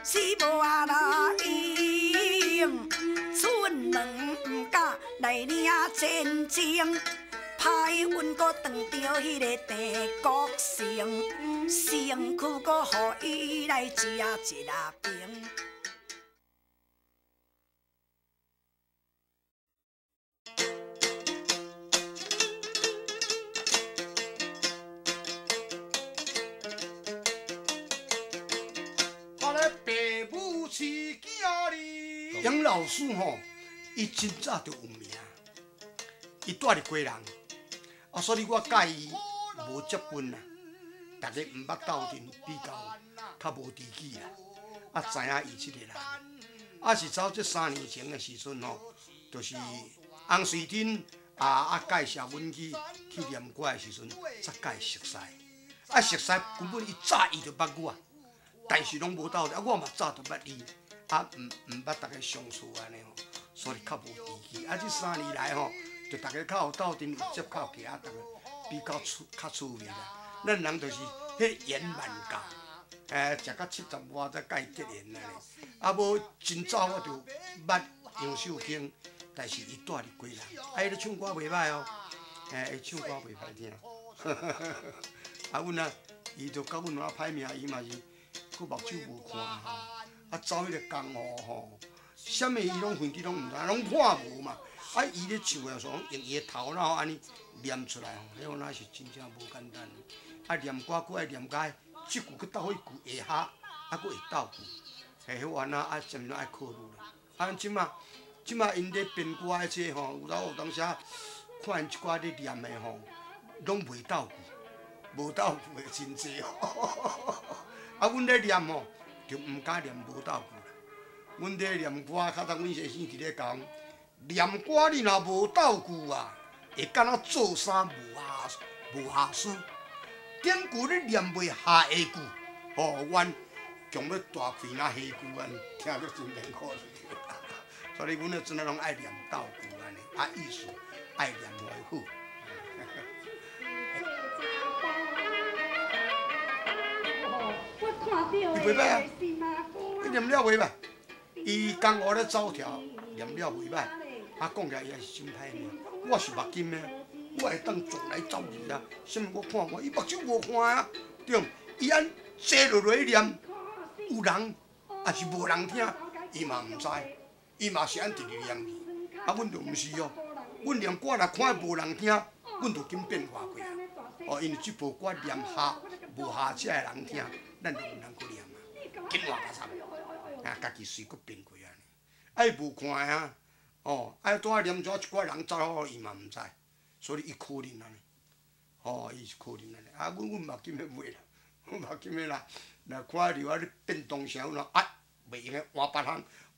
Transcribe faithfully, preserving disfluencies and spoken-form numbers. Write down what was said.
是无啊来用，出门毋敢来领战争。派阮搁当着迄个地国城，城区搁互伊来食一下平。 我咧爸母饲囝哩。杨老师吼，伊真早就有名，伊住伫街人。 啊，所以我甲伊无接近啦，大家毋捌斗阵比较，较无知己啦。啊，知影伊即个人，啊是走这三年前的时阵吼，就是洪水珍啊啊介绍阮去去念歌的时阵，才甲伊熟悉。啊，熟悉根本伊早伊就捌我，但是拢无斗阵，啊我嘛早就捌伊，啊毋毋捌大家相处安尼吼，所以较无知己。啊，这三年来吼。 就大家较有斗阵，有接靠行，大家比较趣较趣味啦。咱人就是迄缘万教，诶，食到七十外才甲伊结缘安尼。啊，无真早我就捌杨秀卿，但是伊住伫街人，啊，伊咧唱歌袂歹哦，诶，伊唱歌袂歹听。啊，阮啊，伊就甲阮啊歹命，伊嘛是，佫目睭无看吼，啊，走迄个江湖吼，啥物伊拢分支拢毋知，拢看无嘛。 啊！伊咧唱诶时候，用伊诶头脑安尼念出来吼，迄个那是真正无简单。啊，念歌佫爱念甲即句佫斗迄句下下，啊佫会斗句，嘿，迄完啊啊，真正爱考虑啦。啊，即马即马因咧编歌诶这吼，有当有当时啊，看因一寡咧念诶吼，拢袂斗句，无斗句诶真济哦。啊，阮咧念吼，就毋敢念无斗句啦。阮咧念歌，较早阮先生伫咧讲。 念歌你若无斗句啊，会敢若做衫无下无下书。典句你念袂下下句，哦，阮强要大开那下句安尼，听着真艰苦。所以阮咧真诶拢爱念斗句安尼，啊意思爱念为好。伊袂歹啊，伊念了袂歹，伊江湖咧走条，念了袂歹。 啊，讲起来伊也是真歹命，我是目金的，我会当撞来走去啊。啥物我看看，伊目睭无看啊，对。伊安坐落来念，有人也是无人听，伊嘛毋知，伊嘛是安直直念去。啊，阮就毋是哦，阮念歌若看无人听，阮就紧变化过啊。哦，因为即部歌念下无下车的人听，咱就毋通去念啊，紧换甲参，啊，家己随佫变过安尼。啊，伊无看啊。 哦，啊，拄啊念遮一寡人走好，伊嘛毋知，所以伊可能安尼。哦，伊是可能安尼。啊，阮阮目睭咧袂啦，阮目睭咧啦，若看着啊咧变动声，阮啊袂用诶换别项，